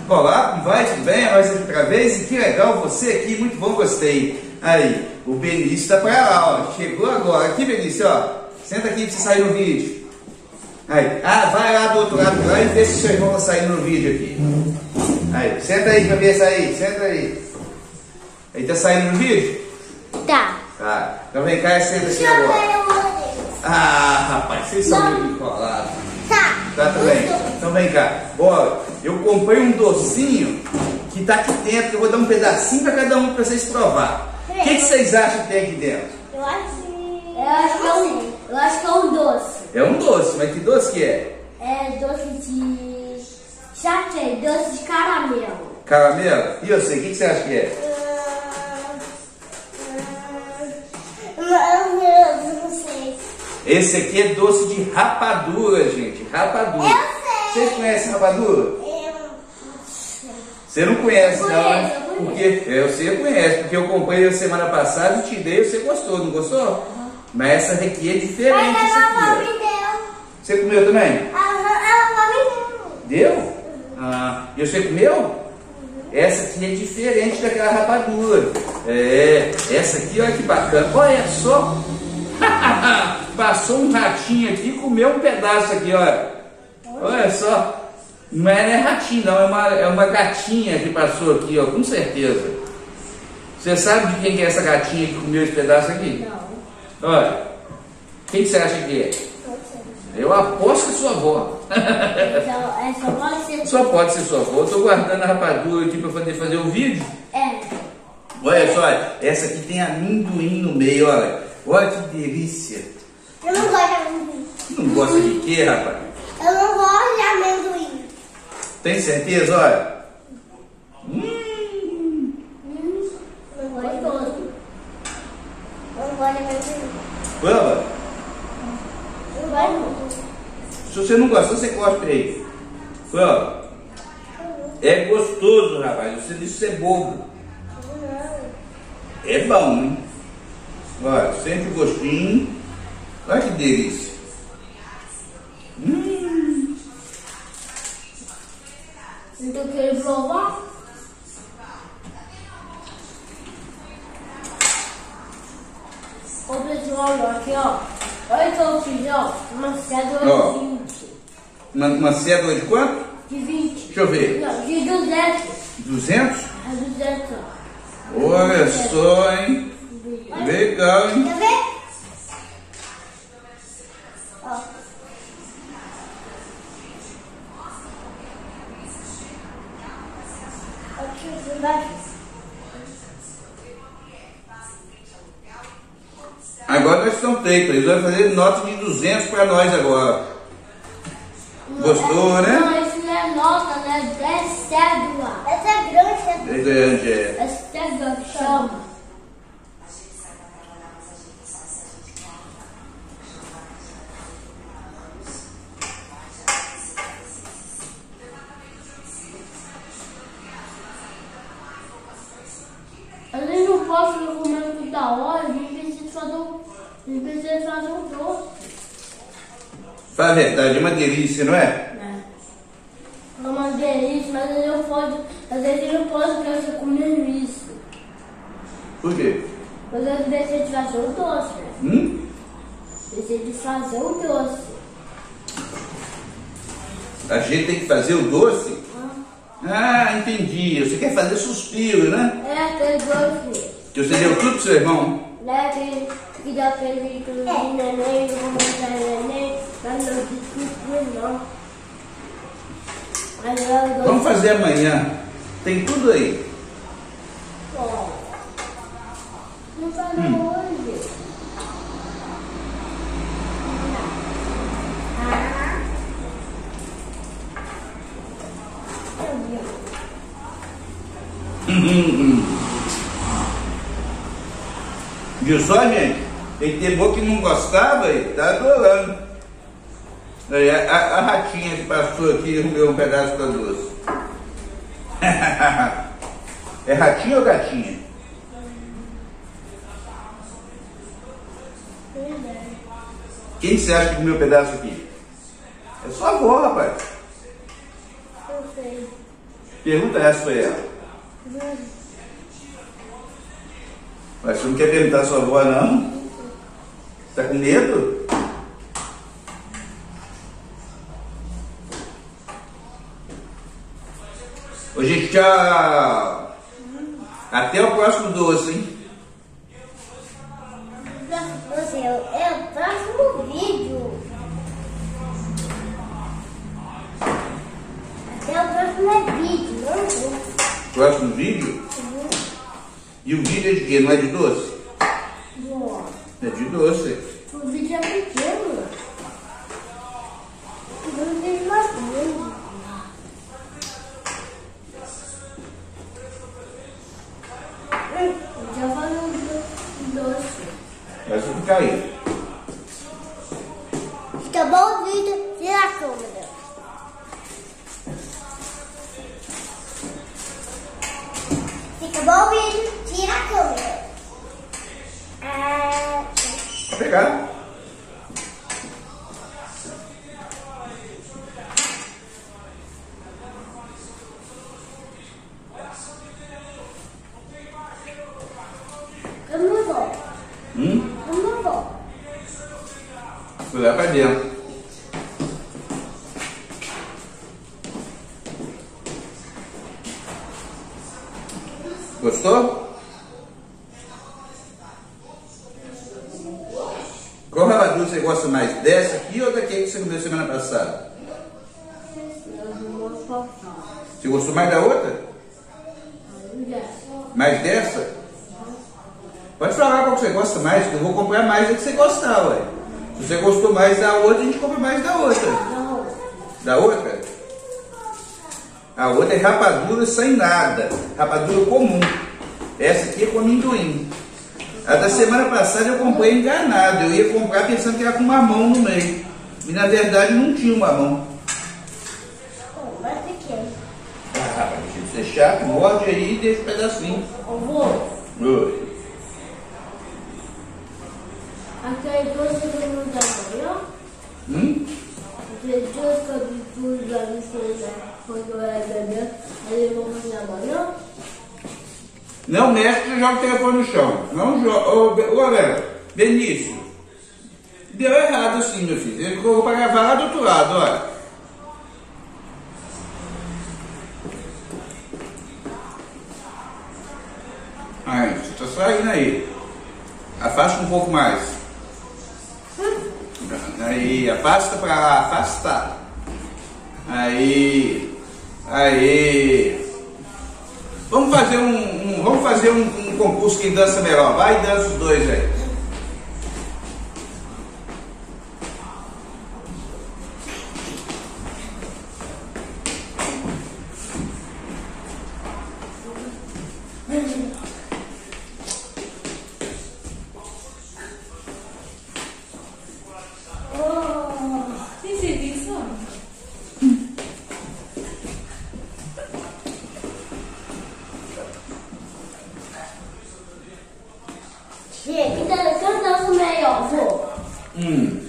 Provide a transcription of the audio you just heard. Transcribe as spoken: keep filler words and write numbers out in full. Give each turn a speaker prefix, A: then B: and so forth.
A: Olá, como vai? Tudo bem? Nós aqui outra vez. E que legal você aqui, muito bom, gostei. Aí, o Benício tá pra lá, ó. Chegou agora. Aqui, Benício, ó. Senta aqui pra você sair no vídeo. Aí, ah, vai lá do outro lado lá e vê se seu irmão tá saindo no vídeo aqui. Aí, senta aí, cabeça aí, senta aí. Aí, tá saindo no vídeo?
B: Tá.
A: Tá. Então vem cá e senta aqui agora. Ah, rapaz, vocês são muito encolados.
B: Tá.
A: Tá também. Então vem cá. Ó, eu comprei um docinho que tá aqui dentro. Eu vou dar um pedacinho pra cada um pra vocês provar. O que, que vocês acham que tem aqui dentro?
B: Eu acho que... Eu acho que é um, eu acho que é um doce.
A: É um doce, mas que doce que é?
B: É doce de... Já sei, doce de caramelo.
A: Caramelo? E eu sei, o que, que você acha que é?
B: Eu não sei.
A: Esse aqui é doce de rapadura, gente. Rapadura.
B: Eu sei.
A: Vocês conhecem rapadura?
B: Eu não sei.
A: Você não conhece,
B: Eu
A: não,
B: conheço,
A: né?
B: eu
A: Porque eu sei, conhece, porque eu comprei a semana passada e te dei, você gostou, não gostou? Uhum. Mas essa aqui é diferente.
B: Mas
A: Essa
B: a
A: aqui,
B: avó
A: ó.
B: me deu.
A: Você comeu também?
B: A avó me deu.
A: Deu? Ah, e você comeu? Essa aqui é diferente daquela rapadura. É, essa aqui, olha que bacana. Olha só. Passou um ratinho aqui e comeu um pedaço aqui, olha. Olha só. Não é, não é ratinho, não. É uma, é uma gatinha que passou aqui, ó, com certeza. Você sabe de quem que é essa gatinha que comeu esse pedaço aqui?
B: Não.
A: Olha. Quem que você acha que é?
B: Não sei.
A: Eu aposto que é sua avó.
B: Então, é só pode ser...
A: Só pode ser sua avó. Eu tô guardando a rapadura aqui para poder fazer o vídeo.
B: É.
A: Olha só, olha. Essa aqui tem amendoim no meio, olha. Olha que delícia.
B: Eu não gosto de amendoim.
A: Não gosta de quê, rapaz?
B: Eu não gosto de amendoim.
A: Tem certeza, olha? Hum.
B: Hum, não gosto de doce. Não gosto de amendoim.
A: Prova.
B: Não gosto de doce.
A: Se você não gostou, você cospe aí. Prova. É gostoso, rapaz. Você disse que é bobo. É bom, hein? Olha, sente o gostinho. Olha que delícia. Hum.
B: Então, quer provar? Ô, pessoal, aqui, ó. Olha que eu fiz, ó. Uma cédula
A: Ó.
B: de vinte.
A: Uma, uma cédula de quanto?
B: De vinte.
A: Deixa eu ver.
B: Não, de duzentos.
A: duzentos?
B: É duzentos, ó.
A: Olha só, hein? Legal, hein?
B: Quer ver? Ó. Aqui embaixo.
A: Agora nós estamos feitos. Eles vão fazer nota de duzentos para nós agora. Gostou,
B: Não,
A: né?
B: Não, isso não é nota, né? É cédula. Essa é grande,
A: É grande, é.
B: é cédula que chama. Eu não posso comer tudo da hora, a gente precisa fazer um, a gente precisa fazer um doce.
A: Fala a verdade, é uma delícia, não é?
B: É. É uma delícia, mas eu não posso, às vezes eu não posso ficar comendo isso.
A: Por quê?
B: Mas eu deixei de fazer um doce, né?
A: Hum?
B: Deixei de fazer um doce.
A: A gente tem que fazer o doce?
B: Ah.
A: Ah, entendi. Você quer fazer suspiro, né?
B: É aquele doce.
A: Que você deu tudo pro seu irmão?
B: Né? Que, que dá pra ele com o neném, vou mostrar o neném, mas não discute não. Mas eu gosto.
A: Vamos fazer amanhã. Tem tudo aí.
B: Ó. Não faz hum. hoje. Ah.
A: Viu só, gente? Tem que ter boca que não gostava e tá adorando. Aí, a, a, a ratinha que passou aqui e comeu um pedaço da doce. É ratinho ou gatinha? Quem você acha que comeu um pedaço aqui? É sua avó, rapaz.
B: Não sei.
A: Pergunta essa pra ela. Mas você não quer perguntar a sua avó, não? Tá com medo? Ô, gente, tchau! Até o próximo doce, hein?
B: É o próximo vídeo. Até o próximo vídeo, não vou.
A: Próximo vídeo?
B: Uhum.
A: E o vídeo é de quê? Não é de doce?
B: Boa.
A: É de doce.
B: O vídeo é pequeno. Não tem mais grande. Já falou um doce.
A: Vai ficar aí.
B: Fica bom o vídeo, tira a câmera. Fica bom o vídeo, tira a câmera. Ah,
A: Vou pegar.
B: eu não vou.
A: Hum?
B: Eu não vou.
A: Vou lá pra dentro. Gostou? Qual rapadura você gosta mais? Dessa aqui ou daquele que você comeu semana passada? Você gostou mais da outra? Mais dessa? Pode falar qual que você gosta mais, que eu vou comprar mais da que você gostar, ué. Se você gostou mais da outra, a gente compra mais da outra. Da outra? A outra é rapadura sem nada, rapadura comum. Essa aqui é com amendoim. A da semana passada eu comprei enganado, eu ia comprar pensando que era com mamão no meio. E na verdade não tinha um mamão.
B: Mais pequeno.
A: Ah, se você é chato, morde aí e deixa um pedacinho.
B: Eu vou.
A: Oi.
B: Aquele doce que eu não dá manhã.
A: Hum?
B: Aquele doce que eu fui lá no celular quando eu era bebê. Aí eu vou fazer amanhã.
A: Não mexe que joga o telefone no chão. Não joga. Ô, galera, Benício. Deu errado assim, meu filho. Ele colocou para gravar lá do outro lado, olha. Aí, você tá saindo aí. Afasta um pouco mais. Aí, afasta para lá, afasta. Aí. Aí. Vamos fazer um, um vamos fazer um, um concurso quem dança melhor. Vai e dança os dois aí.
B: Chega, então eu danço melhor, vou.
A: Hum.